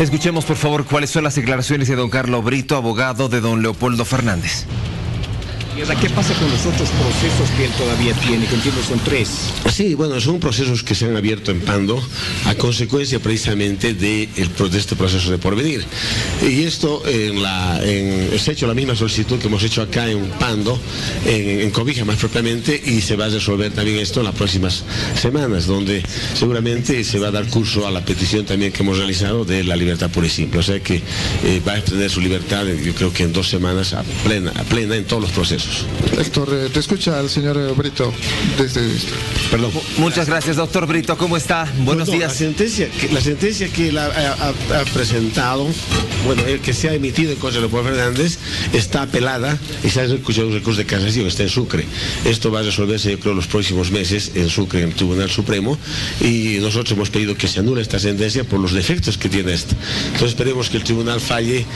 Escuchemos, por favor, cuáles son las declaraciones de don Carlos Brito, abogado de don Leopoldo Fernández. ¿Qué pasa con los otros procesos que él todavía tiene? Que entiendo son 3. Sí, bueno, son procesos que se han abierto en Pando a consecuencia precisamente de este proceso de porvenir. Y esto se ha hecho la misma solicitud que hemos hecho acá en Pando, en Cobija más propiamente, y se va a resolver también esto en las próximas semanas, donde seguramente se va a dar curso a la petición también que hemos realizado de la libertad pura y simple. O sea que va a obtener su libertad, yo creo que en 2 semanas a plena en todos los procesos. Héctor, te escucha el señor Brito desde... Perdón. Muchas gracias, doctor Brito. ¿Cómo está? Buenos días. La sentencia que él ha presentado, el que se ha emitido en contra de Leopoldo Fernández, está apelada y se ha escuchado un recurso de casación, está en Sucre. Esto va a resolverse, yo creo, los próximos meses en Sucre, en el Tribunal Supremo, y nosotros hemos pedido que se anule esta sentencia por los defectos que tiene esta. Entonces esperemos que el tribunal falle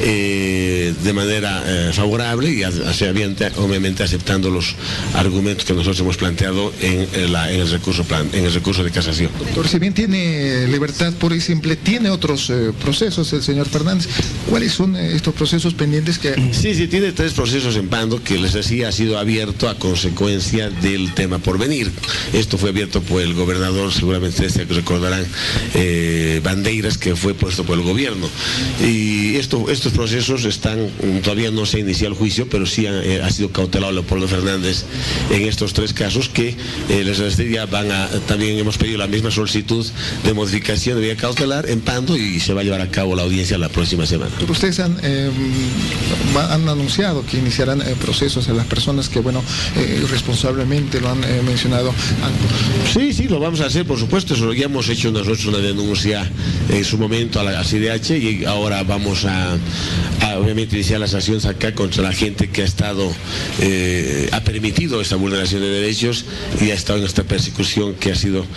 de manera favorable y obviamente aceptando los argumentos que nosotros hemos planteado en el recurso de casación. Doctor, si bien tiene libertad pura y simple, tiene otros procesos el señor Fernández. ¿Cuáles son estos procesos pendientes que...? Sí, tiene 3 procesos en Pando que les decía ha sido abierto a consecuencia del tema por venir. Esto fue abierto por el gobernador, seguramente recordarán, Bandeiras, que fue puesto por el gobierno. Y estos procesos todavía no se ha iniciado el juicio, pero sí ha sido cautelado Leopoldo Fernández en estos 3 casos que les decía también hemos pedido la misma solicitud de modificación de vía cautelar en Pando y se va a llevar a cabo la audiencia la próxima semana. Pero ustedes han anunciado que iniciarán procesos a las personas que, irresponsablemente lo han mencionado. Sí, lo vamos a hacer, por supuesto. Ya hemos hecho nosotros una denuncia en su momento a la CIDH y ahora vamos a obviamente iniciar las acciones acá contra la gente que ha permitido esta vulneración de derechos y ha estado en esta persecución que ha sido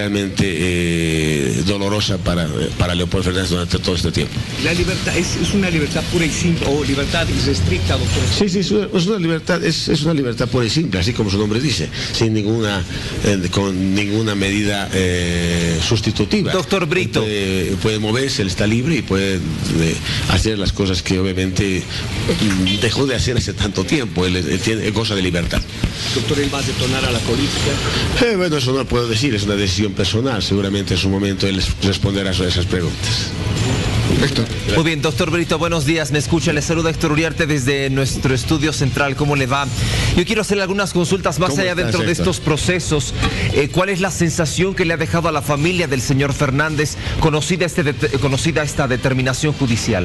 realmente dolorosa para Leopoldo Fernández durante todo este tiempo. ¿La libertad es una libertad pura y simple o libertad irrestricta, doctor? Sí, es una libertad pura y simple, así como su nombre dice, sin con ninguna medida sustitutiva. Doctor Brito. Puede moverse, él está libre y puede hacer las cosas que obviamente dejó de hacer hace tanto tiempo. Él goza de libertad. Doctor, ¿él va a detonar a la política? Eso no lo puedo decir, es una decisión personal. Seguramente en su momento él responderá a esas preguntas. Héctor. Muy bien, doctor Brito, buenos días. Me escucha, le saluda Héctor Uriarte desde nuestro estudio central. ¿Cómo le va? Yo quiero hacerle algunas consultas más allá dentro de estos procesos. ¿Cuál es la sensación que le ha dejado a la familia del señor Fernández conocida esta determinación judicial?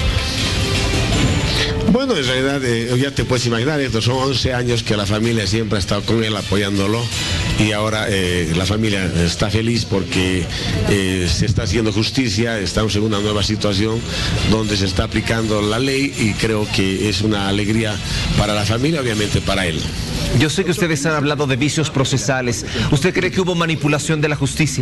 En realidad, ya te puedes imaginar, estos son 11 años que la familia siempre ha estado con él apoyándolo y ahora la familia está feliz porque se está haciendo justicia, estamos en una nueva situación donde se está aplicando la ley y creo que es una alegría para la familia, obviamente para él. Yo sé que ustedes han hablado de vicios procesales. ¿Usted cree que hubo manipulación de la justicia?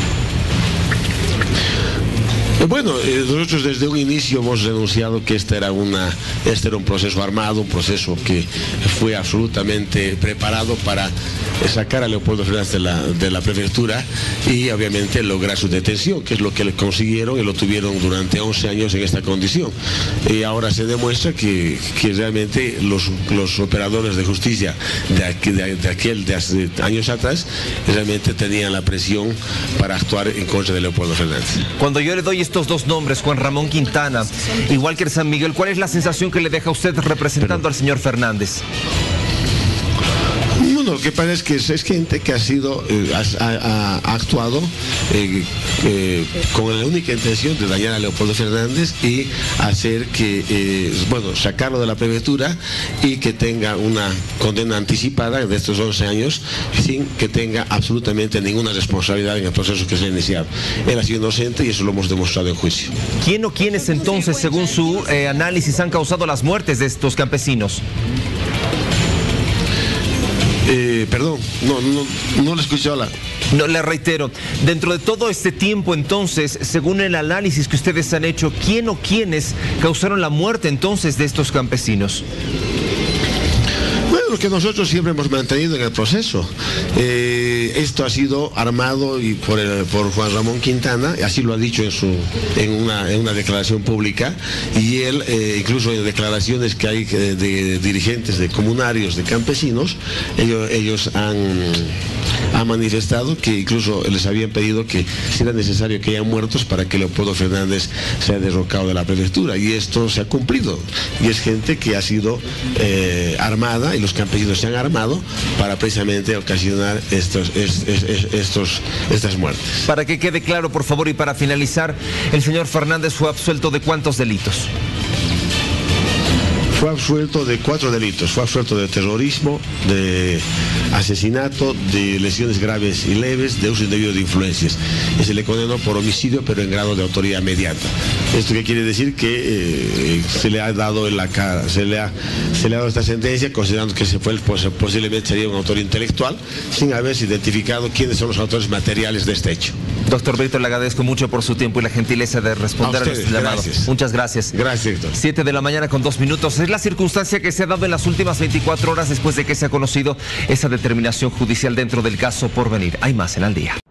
Nosotros desde un inicio hemos denunciado que este era un proceso armado, un proceso que fue absolutamente preparado para sacar a Leopoldo Fernández de la prefectura y obviamente lograr su detención, que es lo que le consiguieron y lo tuvieron durante 11 años en esta condición. Y ahora se demuestra que realmente los operadores de justicia de hace años atrás realmente tenían la presión para actuar en contra de Leopoldo Fernández. Cuando yo le doy estos 2 nombres, Juan Ramón Quintana y Walker San Miguel, ¿cuál es la sensación que le deja a usted representando al señor Fernández? Lo que pasa es que es gente que ha actuado con la única intención de dañar a Leopoldo Fernández y hacer que, sacarlo de la prefectura y que tenga una condena anticipada de estos 11 años sin que tenga absolutamente ninguna responsabilidad en el proceso que se ha iniciado. Él ha sido inocente y eso lo hemos demostrado en juicio. ¿Quién o quiénes entonces, según su análisis, han causado las muertes de estos campesinos? Perdón, no le escuché ahora. No, le reitero, dentro de todo este tiempo entonces, según el análisis que ustedes han hecho, ¿quién o quiénes causaron la muerte entonces de estos campesinos? lo que nosotros siempre hemos mantenido en el proceso. Esto ha sido armado por Juan Ramón Quintana, así lo ha dicho en una declaración pública, y él, incluso en declaraciones que hay de dirigentes de comunarios, de campesinos, ellos han manifestado que incluso les habían pedido que si era necesario que hayan muertos para que Leopoldo Fernández sea derrocado de la prefectura, y esto se ha cumplido, y es gente que ha sido armada, y los campesinos se han armado para precisamente ocasionar estas muertes. Para que quede claro, por favor, y para finalizar, el señor Fernández fue absuelto ¿de cuántos delitos? Fue absuelto de 4 delitos. Fue absuelto de terrorismo, de asesinato, de lesiones graves y leves, de uso indebido de influencias. Y se le condenó por homicidio, pero en grado de autoría inmediata. ¿Esto qué quiere decir? Que se le ha dado en la cara, se le ha dado esta sentencia considerando que posiblemente sería un autor intelectual, sin haberse identificado quiénes son los autores materiales de este hecho. Doctor Víctor, le agradezco mucho por su tiempo y la gentileza de responder a nuestro llamado. Muchas gracias. Gracias, doctor. 7 de la mañana con 2 minutos. Es la circunstancia que se ha dado en las últimas 24 horas después de que se ha conocido esa determinación judicial dentro del caso Porvenir. Hay más en Al Día.